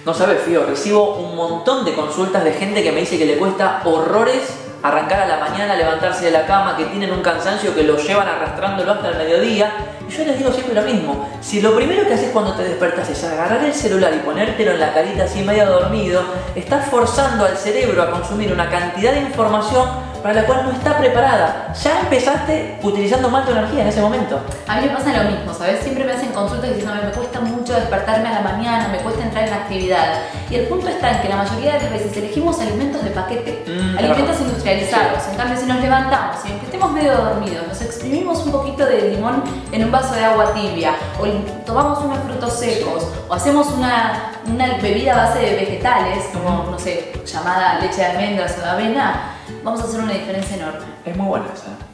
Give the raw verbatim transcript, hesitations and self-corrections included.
No sabes, Fío, recibo un montón de consultas de gente que me dice que le cuesta horrores arrancar a la mañana, levantarse de la cama, que tienen un cansancio que lo llevan arrastrándolo hasta el mediodía. Y yo les digo siempre lo mismo. Si lo primero que haces cuando te despertas es agarrar el celular y ponértelo en la carita así medio dormido, estás forzando al cerebro a consumir una cantidad de información para la cual no está preparada. Ya empezaste utilizando mal tu energía en ese momento. A mí me pasa lo mismo, ¿sabes? Siempre me hacen consultas diciendo me cuesta mucho despertarme a la mañana, me cuesta entrar en la actividad. Y el punto está en que la mayoría de las veces elegimos alimentos de paquete, mm, alimentos claro. industrializados. Sí. En cambio, si nos levantamos y aunque estemos medio dormidos, nos exprimimos un poquito de limón en un vaso de agua tibia, o tomamos unos frutos secos, o hacemos una, una bebida a base de vegetales, como, no sé, llamada leche de almendras o de avena, vamos a hacer una diferencia enorme. Es muy buena esa.